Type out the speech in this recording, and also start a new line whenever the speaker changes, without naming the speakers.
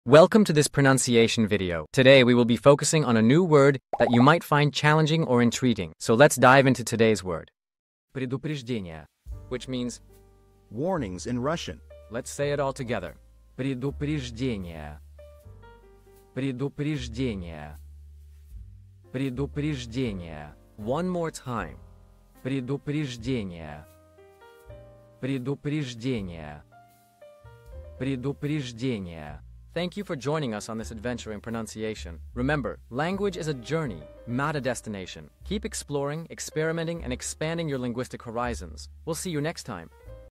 Welcome to this pronunciation video. Today we will be focusing on a new word that you might find challenging or intriguing. So let's dive into today's word. Предупреждения, which means
warnings in Russian.
Let's say it all together. Предупреждения. Предупреждения. Предупреждения. One more time. Предупреждения. Предупреждения. Предупреждения. Thank you for joining us on this adventure in pronunciation. Remember, language is a journey, not a destination. Keep exploring, experimenting, and expanding your linguistic horizons. We'll see you next time.